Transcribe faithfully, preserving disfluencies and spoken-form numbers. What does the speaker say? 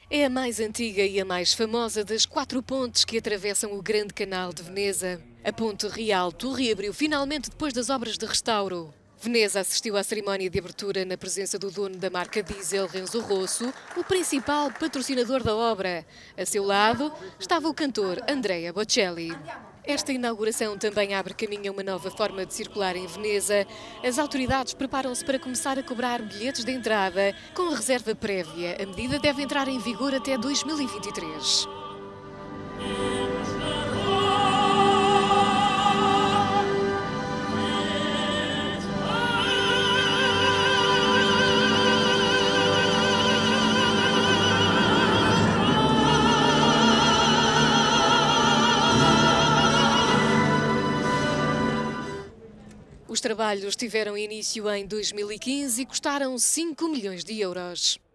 É a mais antiga e a mais famosa das quatro pontes que atravessam o Grande Canal de Veneza. A Ponte Rialto reabriu finalmente depois das obras de restauro. Veneza assistiu à cerimónia de abertura na presença do dono da marca diesel, Renzo Rosso, o principal patrocinador da obra. A seu lado estava o cantor Andrea Bocelli. Esta inauguração também abre caminho a uma nova forma de circular em Veneza. As autoridades preparam-se para começar a cobrar bilhetes de entrada com reserva prévia. A medida deve entrar em vigor até dois mil e vinte e três. Os trabalhos tiveram início em dois mil e quinze e custaram cinco milhões de euros.